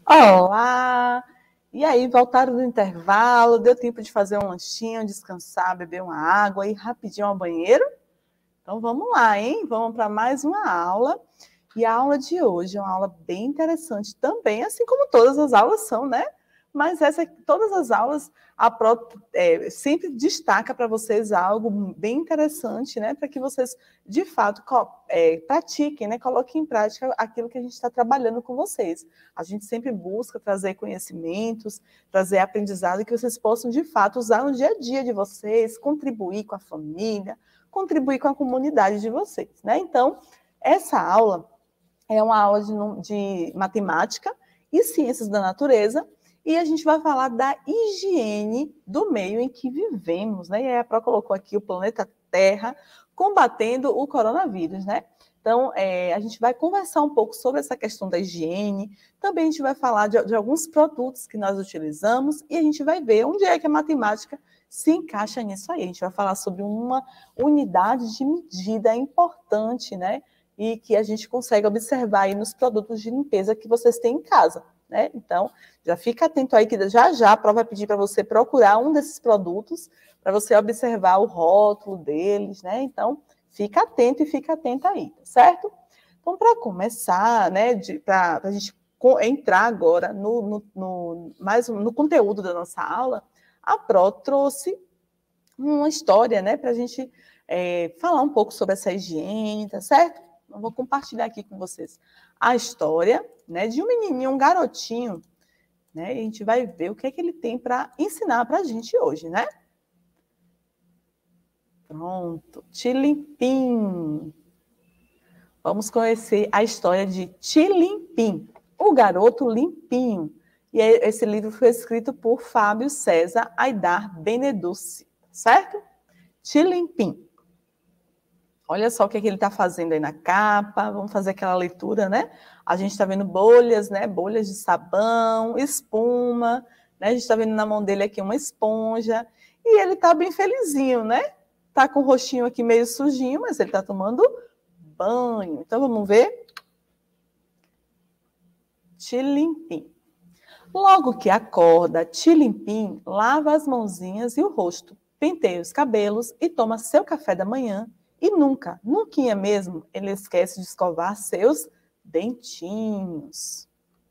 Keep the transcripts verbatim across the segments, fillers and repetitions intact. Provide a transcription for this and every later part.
Olá! E aí, voltaram do intervalo? Deu tempo de fazer um lanchinho, descansar, beber uma água, ir rapidinho ao banheiro? Então vamos lá, hein? Vamos para mais uma aula. E a aula de hoje é uma aula bem interessante também, assim como todas as aulas são, né? Mas essa, todas as aulas, a Pro é, sempre destaca para vocês algo bem interessante, né? Para que vocês, de fato, é, pratiquem, né? Coloquem em prática aquilo que a gente está trabalhando com vocês. A gente sempre busca trazer conhecimentos, trazer aprendizado que vocês possam, de fato, usar no dia a dia de vocês, contribuir com a família, contribuir com a comunidade de vocês, né? Então, essa aula é uma aula de, de matemática e ciências da natureza, e a gente vai falar da higiene do meio em que vivemos, né? E aí a Pro colocou aqui o planeta Terra combatendo o coronavírus, né? Então, é, a gente vai conversar um pouco sobre essa questão da higiene, também a gente vai falar de, de alguns produtos que nós utilizamos, e a gente vai ver onde é que a matemática se encaixa nisso aí. A gente vai falar sobre uma unidade de medida importante, né? E que a gente consegue observar aí nos produtos de limpeza que vocês têm em casa, né? Então, já fica atento aí que já já a Pro vai pedir para você procurar um desses produtos, para você observar o rótulo deles, né? Então, fica atento e fica atenta aí, tá certo? Então, para começar, né, para a gente entrar agora no, no, no, mais no conteúdo da nossa aula, a Pro trouxe uma história, né, para a gente é, falar um pouco sobre essa higiene, tá certo? Eu vou compartilhar aqui com vocês a história, né, de um menininho, um garotinho, né, e a gente vai ver o que é que ele tem para ensinar para a gente hoje, né? Pronto, Tilimpim. Vamos conhecer a história de Tilimpim, o garoto limpinho. E esse livro foi escrito por Fábio César Aidar Beneduce, certo? Tilimpim. Olha só o que, é que ele está fazendo aí na capa. Vamos fazer aquela leitura, né? A gente está vendo bolhas, né? Bolhas de sabão, espuma, né? A gente está vendo na mão dele aqui uma esponja. E ele está bem felizinho, né? Está com o rostinho aqui meio sujinho, mas ele está tomando banho. Então, vamos ver? Tilimpim. Logo que acorda, Tilimpim lava as mãozinhas e o rosto, penteia os cabelos e toma seu café da manhã. E nunca, nunca mesmo, ele esquece de escovar seus dentinhos.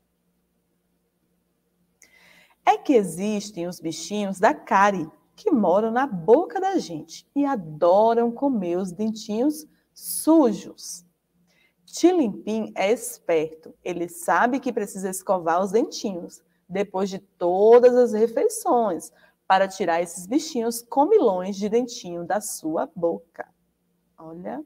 É que existem os bichinhos da cárie que moram na boca da gente e adoram comer os dentinhos sujos. Tilimpim é esperto, ele sabe que precisa escovar os dentinhos depois de todas as refeições para tirar esses bichinhos comilões de dentinho da sua boca. Olha.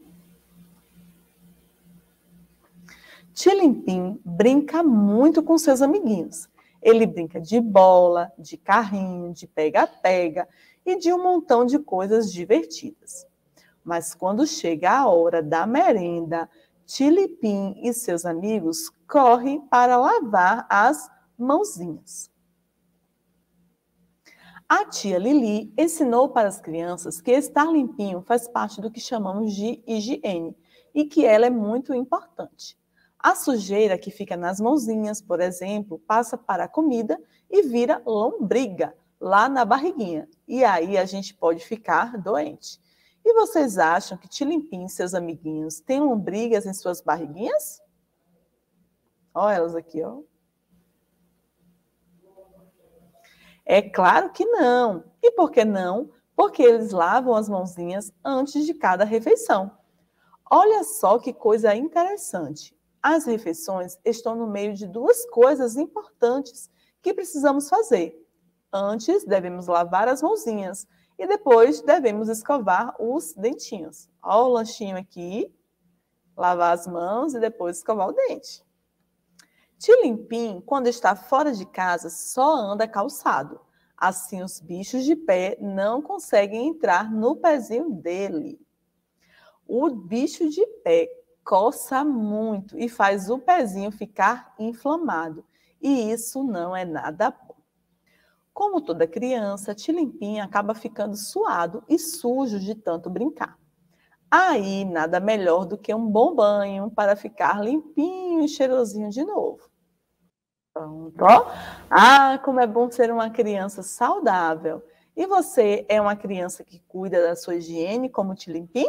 Tilimpim brinca muito com seus amiguinhos. Ele brinca de bola, de carrinho, de pega-pega e de um montão de coisas divertidas. Mas quando chega a hora da merenda, Tilimpim e seus amigos correm para lavar as mãozinhas. A tia Lili ensinou para as crianças que estar limpinho faz parte do que chamamos de higiene e que ela é muito importante. A sujeira que fica nas mãozinhas, por exemplo, passa para a comida e vira lombriga lá na barriguinha. E aí a gente pode ficar doente. E vocês acham que Tilimpim e seus amiguinhos têm lombrigas em suas barriguinhas? Olha elas aqui, ó. É claro que não. E por que não? Porque eles lavam as mãozinhas antes de cada refeição. Olha só que coisa interessante. As refeições estão no meio de duas coisas importantes que precisamos fazer. Antes, devemos lavar as mãozinhas e depois devemos escovar os dentinhos. Olha o lanchinho aqui. Lavar as mãos e depois escovar o dente. Tilimpim, quando está fora de casa, só anda calçado. Assim, os bichos de pé não conseguem entrar no pezinho dele. O bicho de pé coça muito e faz o pezinho ficar inflamado. E isso não é nada bom. Como toda criança, Tilimpim acaba ficando suado e sujo de tanto brincar. Aí, nada melhor do que um bom banho para ficar limpinho e cheirosinho de novo. Pronto, ó. Ah, como é bom ser uma criança saudável. E você é uma criança que cuida da sua higiene, como te limpim?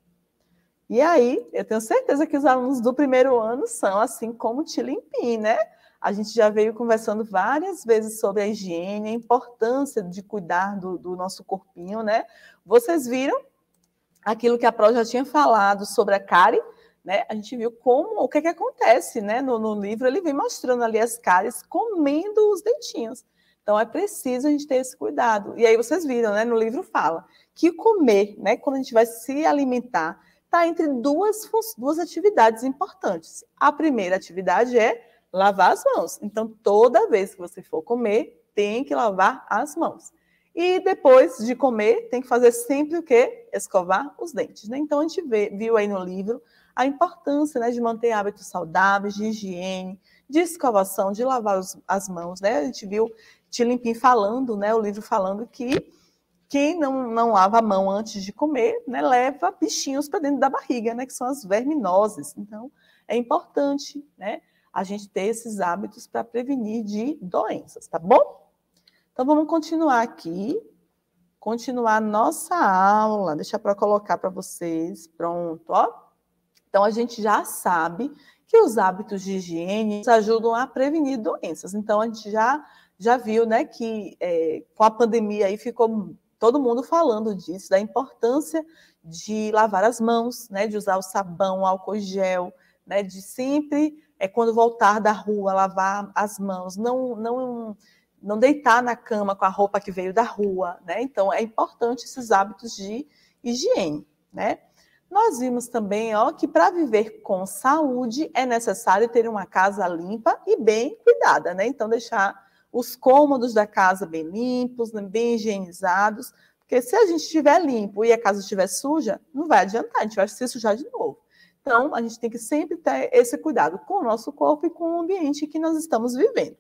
E aí, eu tenho certeza que os alunos do primeiro ano são assim como te limpim, né? A gente já veio conversando várias vezes sobre a higiene, a importância de cuidar do, do nosso corpinho, né? Vocês viram aquilo que a Pro já tinha falado sobre a cárie, né? A gente viu como, o que, é que acontece, né? No, no livro ele vem mostrando ali as cáries comendo os dentinhos. Então é preciso a gente ter esse cuidado. E aí vocês viram, né? No livro fala que comer, né? Quando a gente vai se alimentar, está entre duas, duas atividades importantes. A primeira atividade é lavar as mãos. Então toda vez que você for comer, tem que lavar as mãos. E depois de comer, tem que fazer sempre o quê? Escovar os dentes, né? Então, a gente vê, viu aí no livro a importância, né, de manter hábitos saudáveis, de higiene, de escovação, de lavar os, as mãos, né? A gente viu Tilimpim falando, né, o livro falando que quem não, não lava a mão antes de comer, né, leva bichinhos para dentro da barriga, né, que são as verminoses. Então, é importante, né, a gente ter esses hábitos para prevenir de doenças, tá bom? Então, vamos continuar aqui, continuar a nossa aula. Deixa eu colocar para vocês. Pronto, ó. Então, a gente já sabe que os hábitos de higiene ajudam a prevenir doenças. Então, a gente já, já viu, né, que é, com a pandemia aí ficou todo mundo falando disso, da importância de lavar as mãos, né, de usar o sabão, o álcool gel, né, de sempre, é, quando voltar da rua, lavar as mãos, não... não não deitar na cama com a roupa que veio da rua, né? Então, é importante esses hábitos de higiene, né? Nós vimos também, ó, que para viver com saúde é necessário ter uma casa limpa e bem cuidada, né? Então, deixar os cômodos da casa bem limpos, bem higienizados, porque se a gente estiver limpo e a casa estiver suja, não vai adiantar, a gente vai se sujar de novo. Então, a gente tem que sempre ter esse cuidado com o nosso corpo e com o ambiente que nós estamos vivendo.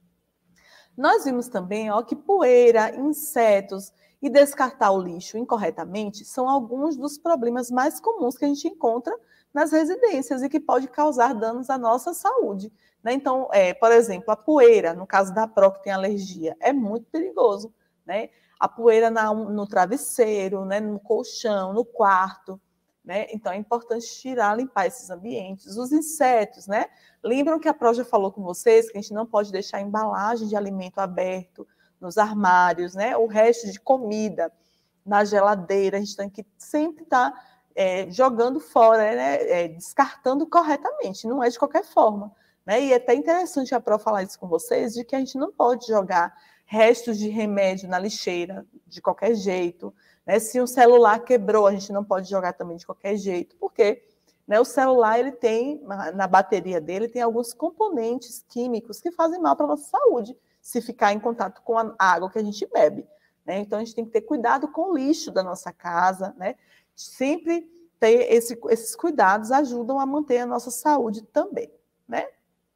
Nós vimos também, ó, que poeira, insetos e descartar o lixo incorretamente são alguns dos problemas mais comuns que a gente encontra nas residências e que pode causar danos à nossa saúde, né? Então, é, por exemplo, a poeira, no caso da Pro que tem alergia, é muito perigoso, né? A poeira na, no travesseiro, né, no colchão, no quarto, né? Então, é importante tirar, limpar esses ambientes. Os insetos, né? Lembram que a Pro já falou com vocês que a gente não pode deixar embalagem de alimento aberto nos armários, né? O resto de comida na geladeira, a gente tem que sempre estar tá, é, jogando fora, né? É, descartando corretamente, não é de qualquer forma, né? E é até interessante a Pro falar isso com vocês, de que a gente não pode jogar restos de remédio na lixeira de qualquer jeito, né? Se um celular quebrou, a gente não pode jogar também de qualquer jeito, porque, né, o celular, ele tem, na bateria dele, tem alguns componentes químicos que fazem mal para a nossa saúde, se ficar em contato com a água que a gente bebe, né? Então, a gente tem que ter cuidado com o lixo da nossa casa, né? Sempre ter esse, esses cuidados ajudam a manter a nossa saúde também, né?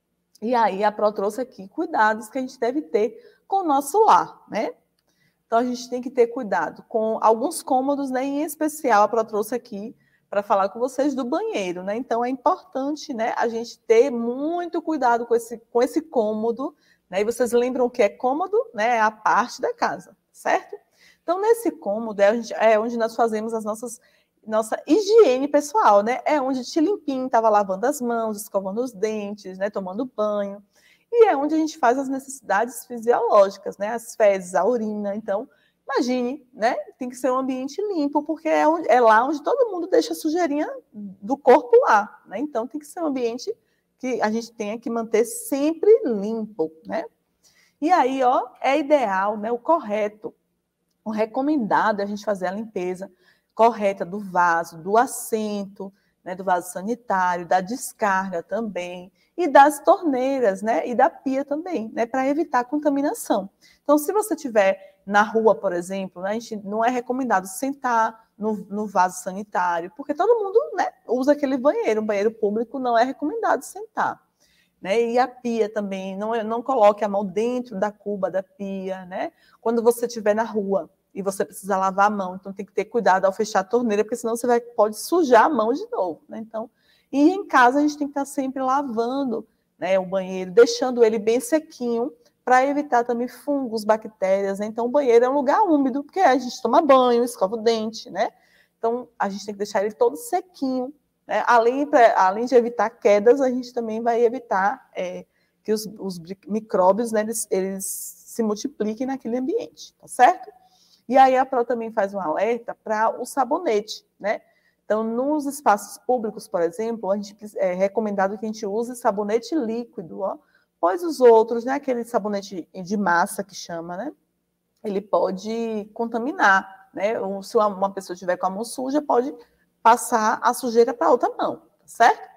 E aí, a Pro trouxe aqui cuidados que a gente deve ter com o nosso lar, né? Então, a gente tem que ter cuidado com alguns cômodos, né? Em especial, a Pro trouxe aqui para falar com vocês do banheiro, né? Então, é importante, né, a gente ter muito cuidado com esse, com esse cômodo, né? E vocês lembram o que é cômodo? Né? É a parte da casa, certo? Então, nesse cômodo é onde, é onde nós fazemos as nossas nossa higiene pessoal, né? É onde Tilimpim estava lavando as mãos, escovando os dentes, né? Tomando banho. E é onde a gente faz as necessidades fisiológicas, né? As fezes, a urina. Então, imagine, né? Tem que ser um ambiente limpo, porque é, onde, é lá onde todo mundo deixa a sujeirinha do corpo lá, né? Então, tem que ser um ambiente que a gente tenha que manter sempre limpo, né? E aí, ó, é ideal, né? O correto, o recomendado é a gente fazer a limpeza correta do vaso, do assento, né? Do vaso sanitário, da descarga também, e das torneiras, né? E da pia também, né? Para evitar contaminação. Então, se você tiver na rua, por exemplo, né, a gente não é recomendado sentar no, no vaso sanitário, porque todo mundo, né, usa aquele banheiro, um banheiro público não é recomendado sentar. Né? E a pia também, não, não coloque a mão dentro da cuba da pia, né? Quando você estiver na rua e você precisa lavar a mão, então tem que ter cuidado ao fechar a torneira, porque senão você vai, pode sujar a mão de novo, né? Então, e em casa a gente tem que estar sempre lavando, né, o banheiro, deixando ele bem sequinho, para evitar também fungos, bactérias, né? Então, o banheiro é um lugar úmido, porque a gente toma banho, escova o dente, né? Então, a gente tem que deixar ele todo sequinho, né? Além, pra, além de evitar quedas, a gente também vai evitar é, que os, os micróbios, né, eles, eles se multipliquem naquele ambiente, tá certo? E aí a Pro também faz um alerta para o sabonete, né? Então, nos espaços públicos, por exemplo, a gente, é recomendado que a gente use sabonete líquido, ó, pois os outros, né, aquele sabonete de massa que chama, né, ele pode contaminar, né? Ou se uma pessoa estiver com a mão suja, pode passar a sujeira para outra mão, tá certo?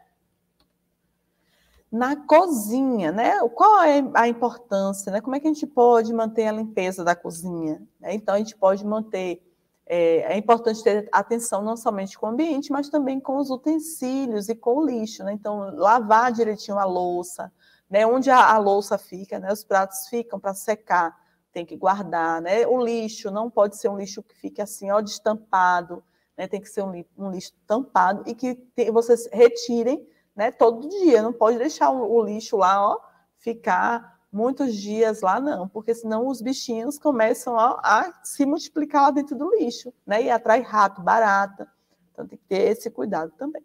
Na cozinha, né? Qual é a importância, né? Como é que a gente pode manter a limpeza da cozinha? Então, a gente pode manter, é, é importante ter atenção não somente com o ambiente, mas também com os utensílios e com o lixo, né? Então, lavar direitinho a louça, né? Onde a, a louça fica, né? Os pratos ficam para secar, tem que guardar, né? O lixo não pode ser um lixo que fique assim, ó, destampado, né? Tem que ser um, um lixo tampado e que te, vocês retirem, né, todo dia, não pode deixar o, o lixo lá, ó, ficar muitos dias lá, não, porque senão os bichinhos começam ó, a se multiplicar lá dentro do lixo, né, e atrai rato, barata, então tem que ter esse cuidado também.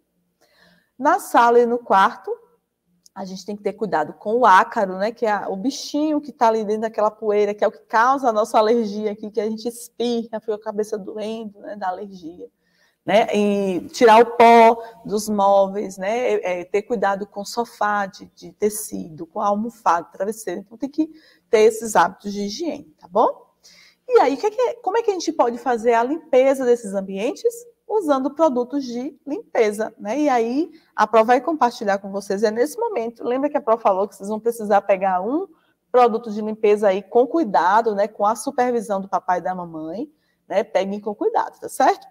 Na sala e no quarto, a gente tem que ter cuidado com o ácaro, né, que é o bichinho que está ali dentro daquela poeira, que é o que causa a nossa alergia aqui, que a gente espirra, fica a cabeça doendo, né, da alergia. Né, e tirar o pó dos móveis, né, é, ter cuidado com sofá de, de tecido, com almofada, travesseiro. Então, tem que ter esses hábitos de higiene, tá bom? E aí, que que, como é que a gente pode fazer a limpeza desses ambientes? Usando produtos de limpeza, né? E aí, a Pro vai compartilhar com vocês, é nesse momento. Lembra que a Pro falou que vocês vão precisar pegar um produto de limpeza aí com cuidado, né, com a supervisão do papai e da mamãe, né? Peguem com cuidado, tá certo?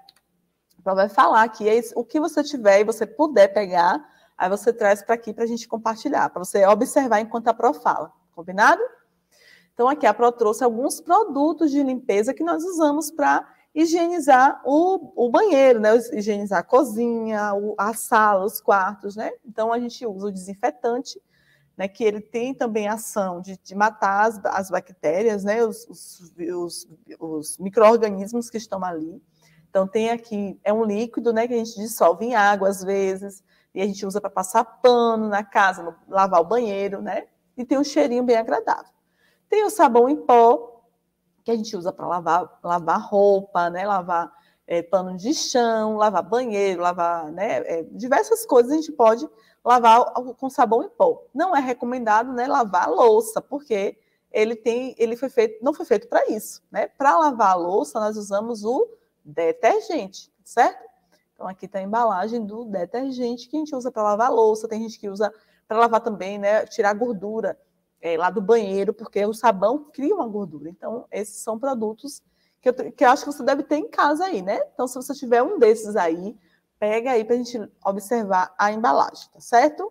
Vai falar que é o que você tiver e você puder pegar, aí você traz para aqui para a gente compartilhar, para você observar enquanto a Pro fala. Combinado? Então, aqui a Pro trouxe alguns produtos de limpeza que nós usamos para higienizar o, o banheiro, né? Higienizar a cozinha, o, a sala, os quartos, né? Então, a gente usa o desinfetante, né? Que ele tem também ação de, de matar as, as bactérias, né? Os, os, os, os micro-organismos que estão ali. Então, tem aqui, é um líquido, né, que a gente dissolve em água, às vezes, e a gente usa para passar pano na casa, no, lavar o banheiro, né? E tem um cheirinho bem agradável. Tem o sabão em pó, que a gente usa para lavar, lavar roupa, né? Lavar é, pano de chão, lavar banheiro, lavar, né? É, diversas coisas a gente pode lavar com sabão em pó. Não é recomendado, né, lavar a louça, porque ele, tem, ele foi feito, não foi feito para isso, né? Para lavar a louça, nós usamos o detergente, certo? Então, aqui está a embalagem do detergente que a gente usa para lavar a louça, tem gente que usa para lavar também, né, tirar a gordura é, lá do banheiro, porque o sabão cria uma gordura. Então, esses são produtos que eu, que eu acho que você deve ter em casa aí, né? Então, se você tiver um desses aí, pega aí para a gente observar a embalagem, tá certo?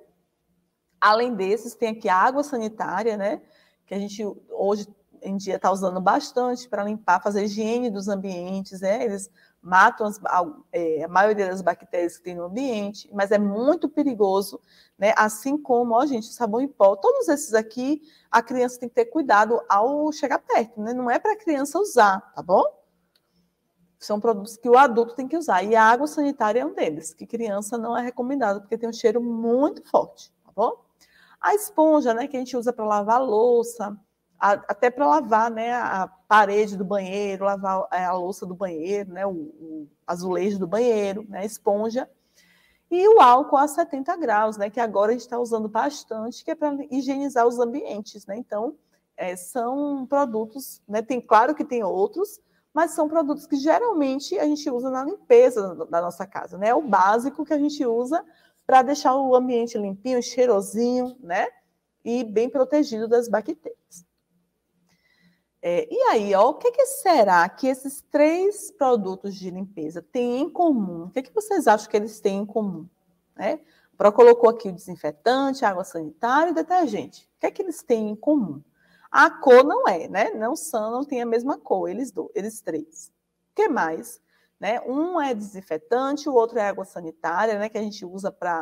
Além desses, tem aqui a água sanitária, né, que a gente hoje em dia está usando bastante para limpar, fazer higiene dos ambientes, né? Eles matam as, a, é, a maioria das bactérias que tem no ambiente, mas é muito perigoso, né? Assim como, ó, gente, sabão em pó, todos esses aqui, a criança tem que ter cuidado ao chegar perto, né? Não é para a criança usar, tá bom? São produtos que o adulto tem que usar, e a água sanitária é um deles, que criança não é recomendado, porque tem um cheiro muito forte, tá bom? A esponja, né, que a gente usa para lavar a louça, até para lavar, né, a parede do banheiro, lavar a louça do banheiro, né, o, o azulejo do banheiro, né, a esponja. E o álcool a setenta graus, né, que agora a gente está usando bastante, que é para higienizar os ambientes, né? Então, é, são produtos, né, tem, claro que tem outros, mas são produtos que geralmente a gente usa na limpeza da nossa casa, né? É o básico que a gente usa para deixar o ambiente limpinho, cheirosinho, né? E bem protegido das bactérias. É, e aí, ó, o que, que será que esses três produtos de limpeza têm em comum? O que, que vocês acham que eles têm em comum? Né? A Pro colocou aqui o desinfetante, água sanitária e detergente. O que, que eles têm em comum? A cor não é, né? Não são, não tem a mesma cor, eles, do, eles três. O que mais? Né? Um é desinfetante, o outro é água sanitária, né? Que a gente usa para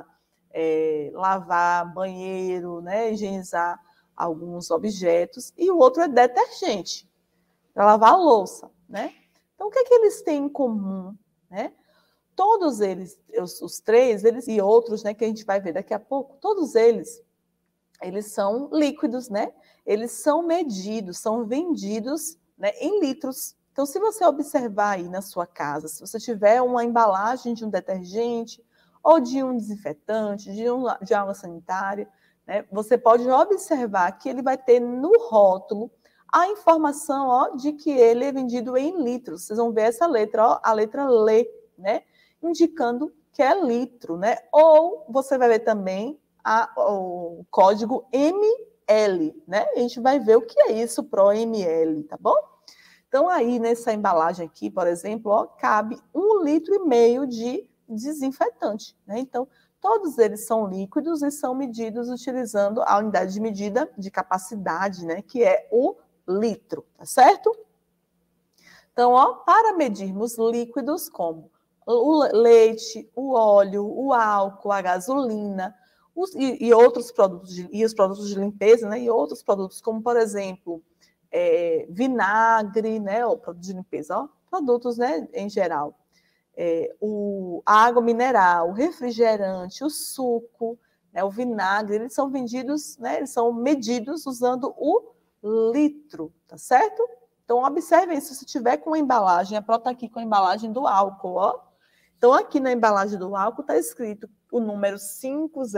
é, lavar banheiro, né, higienizar alguns objetos, e o outro é detergente, para lavar a louça, né? Então, o que é que eles têm em comum, né? Todos eles, os, os três, eles e outros, né, que a gente vai ver daqui a pouco, todos eles, eles são líquidos, né? Eles são medidos, são vendidos, né, em litros. Então, se você observar aí na sua casa, se você tiver uma embalagem de um detergente ou de um desinfetante, de, um, de água sanitária, né, você pode observar que ele vai ter no rótulo a informação, ó, de que ele é vendido em litros. Vocês vão ver essa letra, ó, a letra L, né, indicando que é litro, né? Ou você vai ver também a, o código M L, né? A gente vai ver o que é isso pro M L, tá bom? Então, aí nessa embalagem aqui, por exemplo, ó, cabe um litro e meio de desinfetante, né? Então, todos eles são líquidos e são medidos utilizando a unidade de medida de capacidade, né? Que é o litro, tá certo? Então, ó, para medirmos líquidos como o leite, o óleo, o álcool, a gasolina os, e, e outros produtos de, e os produtos de limpeza, né? E outros produtos como, por exemplo, é, vinagre, né? Ou produtos de limpeza, ó, produtos, né? Em geral, é, o, a água mineral, o refrigerante, o suco, né? O vinagre, eles são vendidos, né? Eles são medidos usando o litro, tá certo? Então, observem, se você tiver com a embalagem, a Pro está aqui com a embalagem do álcool, ó. Então, aqui na embalagem do álcool está escrito o número quinhentos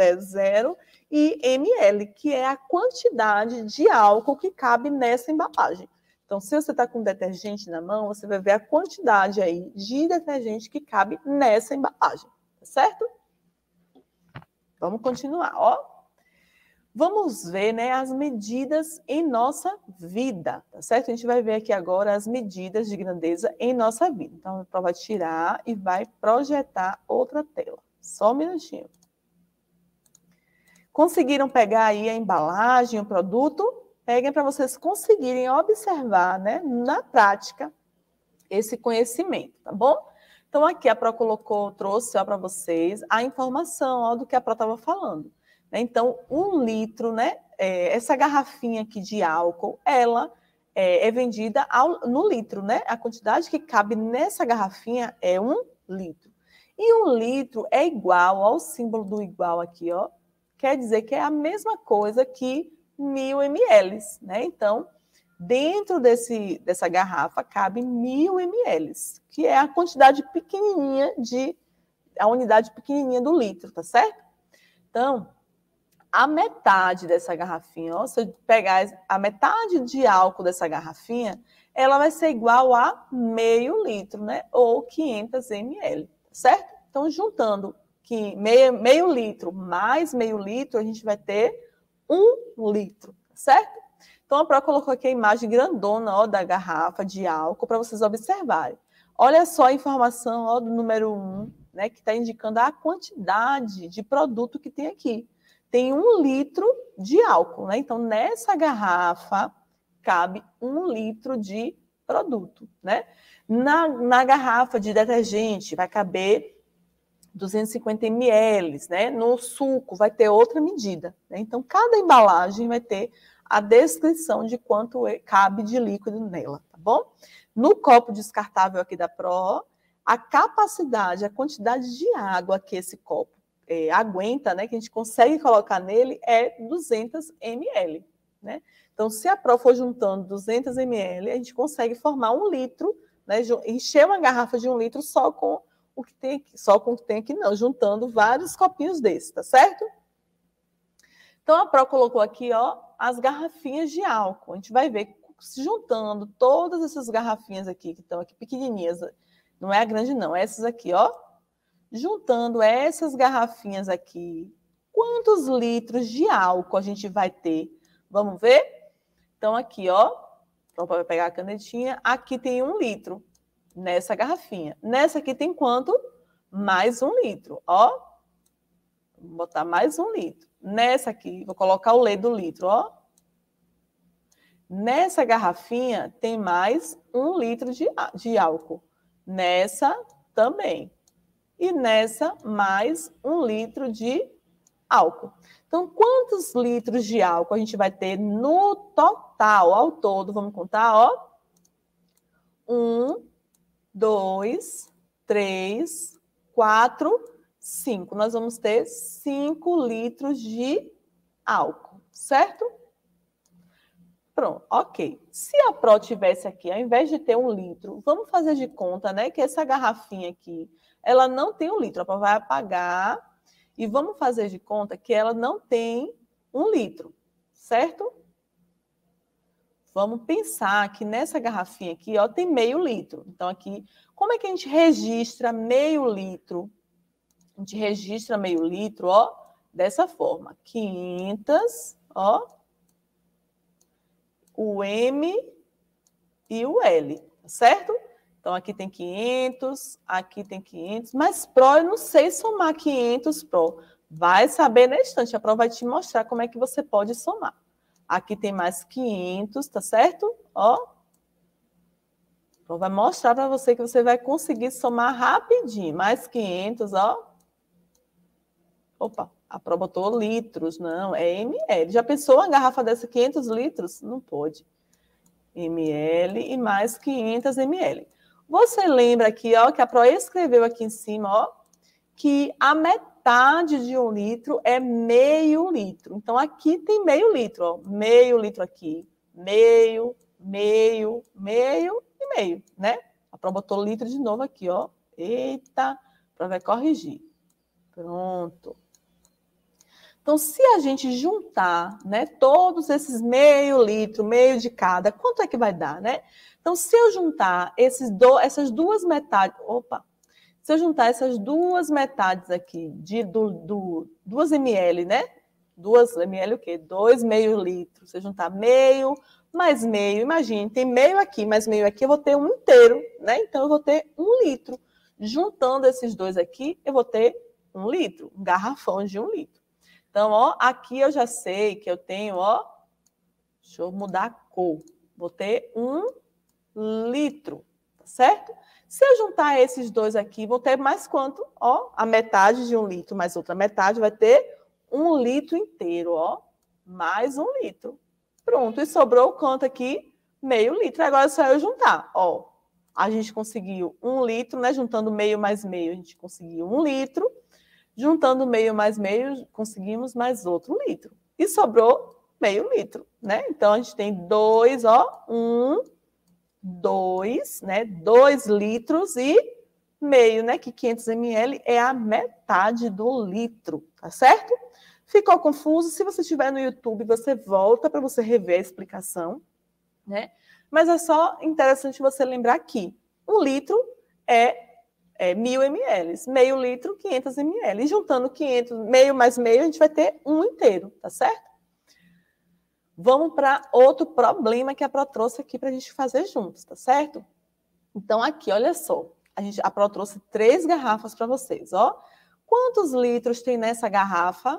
e ml, que é a quantidade de álcool que cabe nessa embalagem. Então, se você está com detergente na mão, você vai ver a quantidade aí de detergente que cabe nessa embalagem, tá certo? Vamos continuar, ó. Vamos ver, né, as medidas em nossa vida, tá certo? A gente vai ver aqui agora as medidas de grandeza em nossa vida. Então, a vai tirar e vai projetar outra tela. Só um minutinho. Conseguiram pegar aí a embalagem, o produto? Peguem para vocês conseguirem observar, né, na prática, esse conhecimento, tá bom? Então, aqui a Pro colocou, trouxe para vocês a informação ó, do que a Pro estava falando. Então, um litro, né? É, essa garrafinha aqui de álcool, ela é, é vendida ao, no litro, né? A quantidade que cabe nessa garrafinha é um litro. E um litro é igual ao símbolo do igual aqui, ó. Quer dizer que é a mesma coisa que mil mililitros, né? Então, dentro desse, dessa garrafa cabe mil mililitros, que é a quantidade pequenininha de, a unidade pequenininha do litro, tá certo? Então, a metade dessa garrafinha, ó, se eu pegar a metade de álcool dessa garrafinha, ela vai ser igual a meio litro, né? Ou quinhentos mililitros, certo? Então, juntando que meio, meio litro mais meio litro, a gente vai ter um litro, certo? Então, a Pro colocou aqui a imagem grandona ó, da garrafa de álcool para vocês observarem. Olha só a informação ó, do número um, né, que está indicando a quantidade de produto que tem aqui. Tem um litro de álcool, né? Então, nessa garrafa, cabe um litro de produto, né? Na, na garrafa de detergente, vai caber duzentos e cinquenta mililitros, né? No suco, vai ter outra medida, né? Então, cada embalagem vai ter a descrição de quanto cabe de líquido nela, tá bom? No copo descartável aqui da Pro, a capacidade, a quantidade de água que esse copo É, aguenta, né, que a gente consegue colocar nele é duzentos mililitros, né? Então, se a Pro for juntando duzentos mililitros, a gente consegue formar um litro, né, encher uma garrafa de um litro só com o que tem aqui, só com o que tem aqui não, juntando vários copinhos desses, tá certo? Então, a Pro colocou aqui, ó, as garrafinhas de álcool. A gente vai ver, se juntando todas essas garrafinhas aqui, que estão aqui pequenininhas, não é a grande não, essas aqui, ó, juntando essas garrafinhas aqui, quantos litros de álcool a gente vai ter? Vamos ver? Então, aqui, ó, vai pegar a canetinha, aqui tem um litro nessa garrafinha. Nessa aqui tem quanto? Mais um litro, ó. Vou botar mais um litro. Nessa aqui, vou colocar o L do litro, ó. Nessa garrafinha tem mais um litro de, de álcool. Nessa também. E nessa, mais um litro de álcool. Então, quantos litros de álcool a gente vai ter no total, ao todo? Vamos contar, ó. Um, dois, três, quatro, cinco. Nós vamos ter cinco litros de álcool, certo? Pronto, ok. Se a Pro tivesse aqui, ao invés de ter um litro, vamos fazer de conta, né, que essa garrafinha aqui, ela não tem um litro. A Pro vai apagar e vamos fazer de conta que ela não tem um litro, certo? Vamos pensar que nessa garrafinha aqui, ó, tem meio litro. Então, aqui, como é que a gente registra meio litro? A gente registra meio litro, ó, dessa forma. quinhentos, ó, o M e o L, certo? Então, aqui tem quinhentos, aqui tem quinhentos, mas Pro, eu não sei somar quinhentos Pro. Vai saber na estante, a Pro vai te mostrar como é que você pode somar. Aqui tem mais quinhentos, tá certo? Ó. A Pro vai mostrar para você que você vai conseguir somar rapidinho. Mais quinhentos, ó. Opa, a Pro botou litros, não, é ml. Já pensou uma garrafa dessa, quinhentos litros? Não pode. ml e mais quinhentos mililitros. Você lembra aqui, ó, que a Pro escreveu aqui em cima, ó, que a metade de um litro é meio litro. Então, aqui tem meio litro, ó, meio litro aqui, meio, meio, meio e meio, né? A Pro botou litro de novo aqui, ó. Eita, a Pro vai corrigir. Pronto. Então, se a gente juntar, né, todos esses meio litro, meio de cada, quanto é que vai dar, né? Então, se eu juntar esses do, essas duas metades, opa, se eu juntar essas duas metades aqui, de do, do, duas ml, né? duas ml o quê? dois meio litros. Se eu juntar meio mais meio, imagine, tem meio aqui, mais meio aqui, eu vou ter um inteiro, né? Então, eu vou ter um litro. Juntando esses dois aqui, eu vou ter um litro, um garrafão de um litro. Então, ó, aqui eu já sei que eu tenho, ó, deixa eu mudar a cor. Vou ter um litro, tá certo? Se eu juntar esses dois aqui, vou ter mais quanto? Ó, a metade de um litro, mais outra metade, vai ter um litro inteiro, ó. Mais um litro. Pronto, e sobrou quanto aqui? Meio litro. Agora é só eu juntar, ó. A gente conseguiu um litro, né? Juntando meio mais meio, a gente conseguiu um litro. Juntando meio mais meio, conseguimos mais outro litro. E sobrou meio litro, né? Então, a gente tem dois, ó, um, dois, né? Dois litros e meio, né? Que quinhentos mililitros é a metade do litro, tá certo? Ficou confuso? Se você estiver no YouTube, você volta para você rever a explicação, né? Mas é só interessante você lembrar que um litro é É, mil mililitros, meio litro, quinhentos mililitros. E juntando quinhentos, meio mais meio, a gente vai ter um inteiro, tá certo? Vamos para outro problema que a Pro trouxe aqui para a gente fazer juntos, tá certo? Então, aqui, olha só. A, gente, a Pro trouxe três garrafas para vocês, ó. Quantos litros tem nessa garrafa?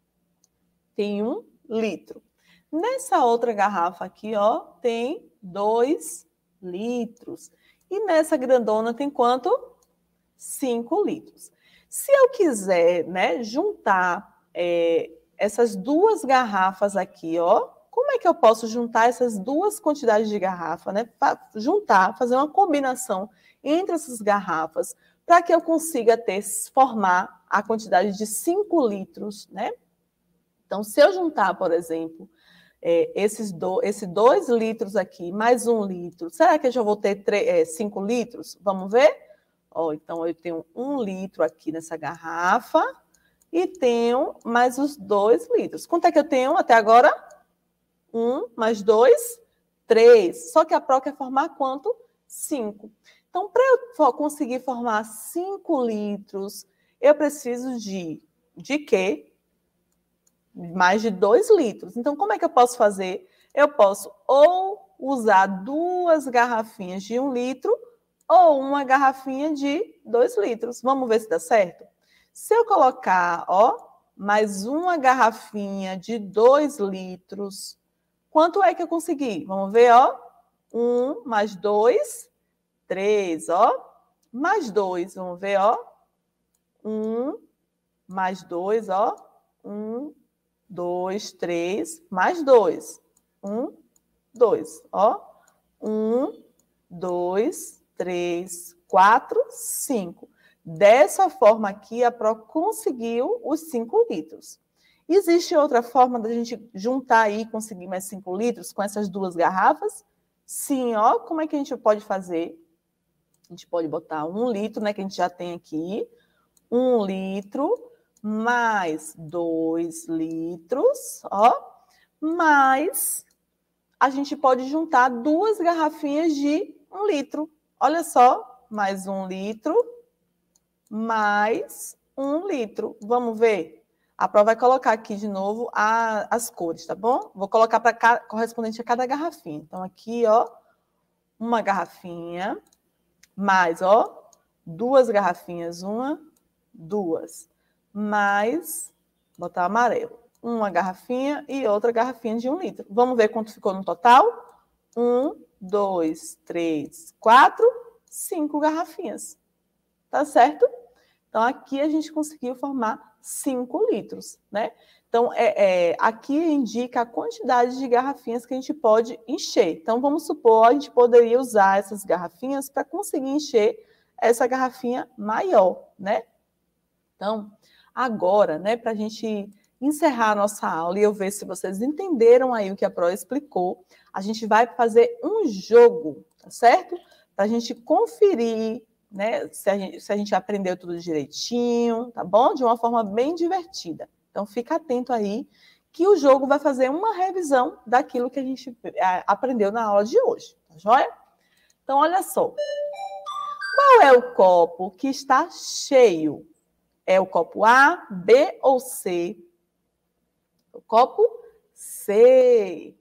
Tem um litro. Nessa outra garrafa aqui, ó, tem dois litros. E nessa grandona tem quanto? cinco litros. Se eu quiser, né, juntar é, essas duas garrafas aqui, ó, como é que eu posso juntar essas duas quantidades de garrafa, né? Juntar, fazer uma combinação entre essas garrafas para que eu consiga ter, formar a quantidade de cinco litros, né? Então, se eu juntar, por exemplo, é, esses do, esse dois litros aqui mais um litro, será que eu já vou ter cinco litros? Vamos ver? Ó, então, eu tenho um litro aqui nessa garrafa e tenho mais os dois litros. Quanto é que eu tenho até agora? Um mais dois, três. Só que a Pro quer formar quanto? Cinco. Então, para eu conseguir formar cinco litros, eu preciso de, de quê? Mais de dois litros. Então, como é que eu posso fazer? Eu posso ou usar duas garrafinhas de um litro ou uma garrafinha de dois litros. Vamos ver se dá certo? Se eu colocar, ó, mais uma garrafinha de dois litros, quanto é que eu consegui? Vamos ver, ó. Um mais dois, três, ó. Mais dois, vamos ver, ó. Um mais dois, ó. Um, dois, três, mais dois. Um, dois, ó. Um, dois, três, quatro, cinco. Dessa forma aqui, a Pro conseguiu os cinco litros. Existe outra forma da gente juntar aí e conseguir mais cinco litros com essas duas garrafas? Sim, ó. Como é que a gente pode fazer? A gente pode botar um litro, né, que a gente já tem aqui. Um litro mais dois litros, ó. Mais a gente pode juntar duas garrafinhas de um litro. Olha só, mais um litro, mais um litro. Vamos ver? A Pro vai colocar aqui de novo a, as cores, tá bom? Vou colocar para correspondente a cada garrafinha. Então, aqui, ó, uma garrafinha, mais, ó, duas garrafinhas, uma, duas, mais, botar amarelo, uma garrafinha e outra garrafinha de um litro. Vamos ver quanto ficou no total? Um, dois, três, quatro, cinco garrafinhas. Tá certo? Então, aqui a gente conseguiu formar cinco litros, né? Então, é, é, aqui indica a quantidade de garrafinhas que a gente pode encher. Então, vamos supor, a gente poderia usar essas garrafinhas para conseguir encher essa garrafinha maior, né? Então, agora, né, para a gente encerrar a nossa aula e eu ver se vocês entenderam aí o que a Pro explicou, a gente vai fazer um jogo, tá certo? Para a gente conferir, né, se a gente, se a gente aprendeu tudo direitinho, tá bom? De uma forma bem divertida. Então, fica atento aí, que o jogo vai fazer uma revisão daquilo que a gente aprendeu na aula de hoje, tá joia? Então, olha só. Qual é o copo que está cheio? É o copo A, B ou C? O copo C.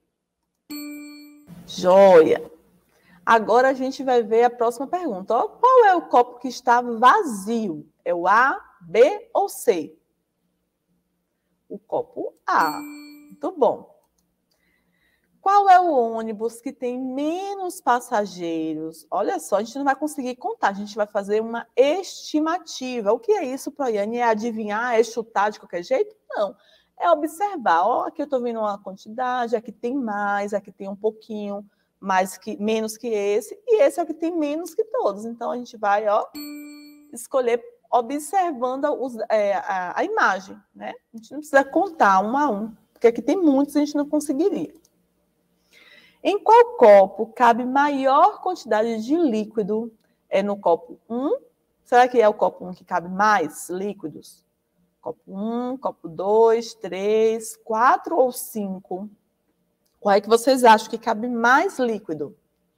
Joia. Agora a gente vai ver a próxima pergunta. Ó, qual é o copo que está vazio? É o A, B ou C? O copo A. Muito bom. Qual é o ônibus que tem menos passageiros? Olha só, a gente não vai conseguir contar, a gente vai fazer uma estimativa. O que é isso, Proiane? É adivinhar? É chutar de qualquer jeito? Não. É observar. Ó, aqui eu estou vendo uma quantidade, aqui tem mais, aqui tem um pouquinho mais que, menos que esse, e esse é o que tem menos que todos. Então, a gente vai, ó, escolher observando os, é, a, a imagem, né? A gente não precisa contar um a um, porque aqui tem muitos e a gente não conseguiria. Em qual copo cabe maior quantidade de líquido? É no copo um? Será que é o copo um que cabe mais líquidos? Copo um, copo dois, três, quatro ou cinco? Qual é que vocês acham que cabe mais líquido?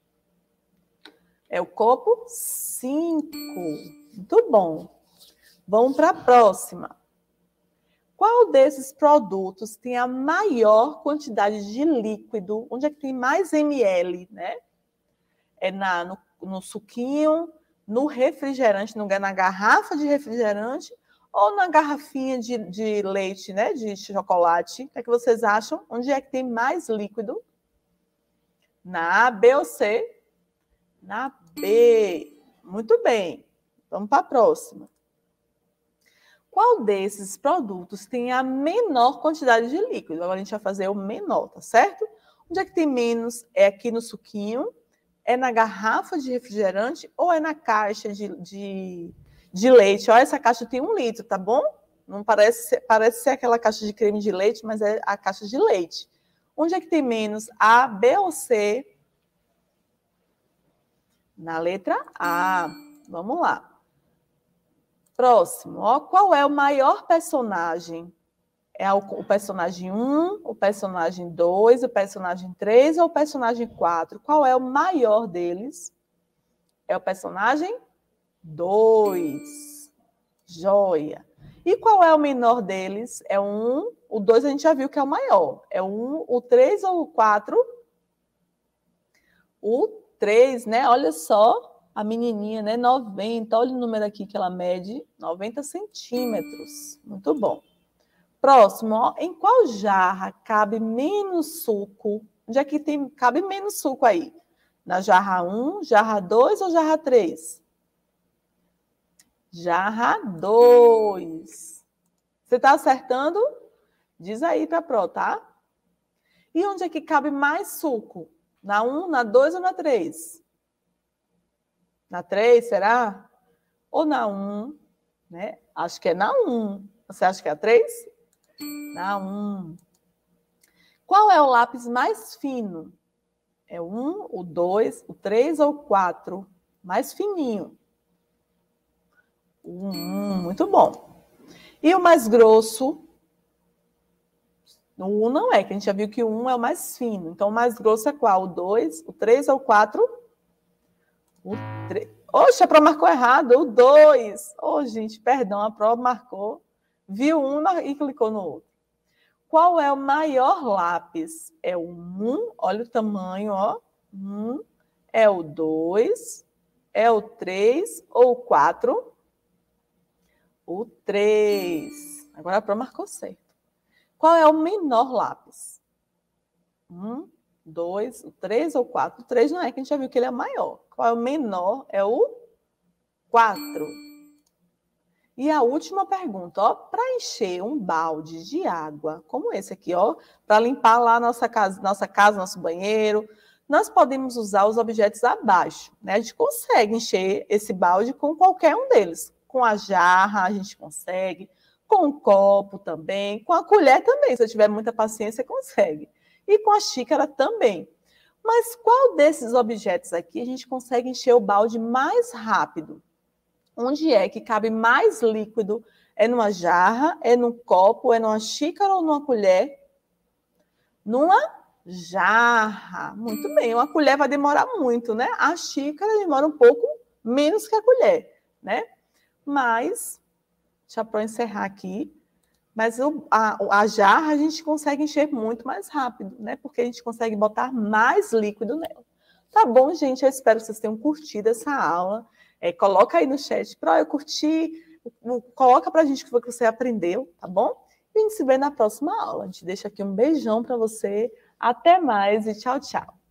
É o copo cinco. Muito bom. Vamos para a próxima. Qual desses produtos tem a maior quantidade de líquido? Onde é que tem mais ml, né? É na, no, no suquinho, no refrigerante, no, na garrafa de refrigerante ou na garrafinha de, de leite, né? De chocolate. O que é que vocês acham? Onde é que tem mais líquido? Na A, B ou C? Na B. Muito bem. Vamos para a próxima. Qual desses produtos tem a menor quantidade de líquido? Agora a gente vai fazer o menor, tá certo? Onde é que tem menos? É aqui no suquinho, é na garrafa de refrigerante ou é na caixa de, de, de leite? Olha, essa caixa tem um litro, tá bom? Não parece ser, parece ser aquela caixa de creme de leite, mas é a caixa de leite. Onde é que tem menos? A, B ou C? Na letra A. Vamos lá. Próximo, ó, qual é o maior personagem? É o personagem um, o personagem dois, o personagem três ou o personagem quatro? Qual é o maior deles? É o personagem dois. Joia. E qual é o menor deles? É o um, o dois a gente já viu que é o maior. É o um, o três ou o quatro? O três, né? Olha só. A menininha, né? noventa. Olha o número aqui que ela mede. noventa centímetros. Muito bom. Próximo, ó. Em qual jarra cabe menos suco? Onde é que tem, cabe menos suco aí? Na jarra um, jarra dois ou jarra três? Jarra dois. Você está acertando? Diz aí para a Pro, tá? E onde é que cabe mais suco? Na um, na dois ou na três? Na três, será? Ou na um, né? Acho que é na um. Você acha que é a três? Na um. Qual é o lápis mais fino? É o um, o dois, o três ou o quatro? Mais fininho. O um, muito bom. E o mais grosso? O um não é, que a gente já viu que o um é o mais fino. Então, o mais grosso é qual? O dois, o três ou o quatro? O três. Oxe, a Pro marcou errado. O dois. Ô, gente, perdão, a Pro marcou. Viu um e clicou no outro. Qual é o maior lápis? É o um, olha o tamanho, ó. um. É o dois, é o três ou o quatro? O três. Agora a Pro marcou certo. Qual é o menor lápis? um, dois, o três ou quatro? O três não é, que a gente já viu que ele é maior. Qual é o menor? É o quatro. E a última pergunta, ó, para encher um balde de água, como esse aqui, ó, para limpar lá nossa casa, nossa casa, nosso banheiro, nós podemos usar os objetos abaixo, né? A gente consegue encher esse balde com qualquer um deles. Com a jarra a gente consegue, com o copo também, com a colher também, se eu tiver muita paciência, consegue. E com a xícara também. Mas qual desses objetos aqui a gente consegue encher o balde mais rápido? Onde é que cabe mais líquido? É numa jarra, é num copo, é numa xícara ou numa colher? Numa jarra. Muito bem, uma colher vai demorar muito, né? A xícara demora um pouco menos que a colher, né? Mas, deixa eu encerrar aqui, mas o, a, a jarra a gente consegue encher muito mais rápido, né? Porque a gente consegue botar mais líquido nela. Tá bom, gente? Eu espero que vocês tenham curtido essa aula. É, coloca aí no chat, Pro, eu curti, coloca pra gente o que você aprendeu, tá bom? E a gente se vê na próxima aula. A gente deixa aqui um beijão para você. Até mais e tchau, tchau.